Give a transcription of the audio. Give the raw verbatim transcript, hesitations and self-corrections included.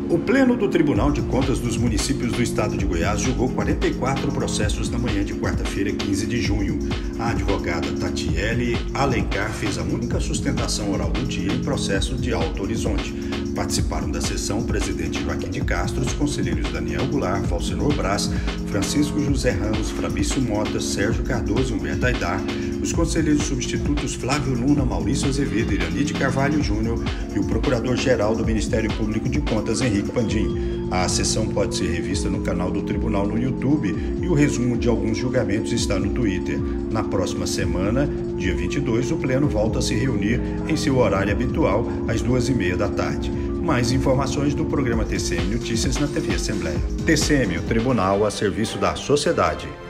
O Pleno do Tribunal de Contas dos Municípios do Estado de Goiás julgou quarenta e quatro processos na manhã de quarta-feira, quinze de junho. A advogada Tatiele Alencar fez a única sustentação oral do dia em processo de Alto Horizonte. Participaram da sessão o presidente Joaquim de Castro, os conselheiros Daniel Goulart, Valcenor Braz, Francisco José Ramos, Fabrício Mota, Sérgio Cardoso e Humberto Aidar, os conselheiros substitutos Flávio Luna, Maurício Azevedo, Irani de Carvalho Júnior e o procurador-geral do Ministério Público de Contas, Henrique Pandim. A sessão pode ser revista no canal do Tribunal no YouTube e o resumo de alguns julgamentos está no Twitter. Na próxima semana, dia vinte e dois, o Pleno volta a se reunir em seu horário habitual, às duas e meia da tarde. Mais informações do programa T C M Notícias na T V Assembleia. T C M, o Tribunal a serviço da sociedade.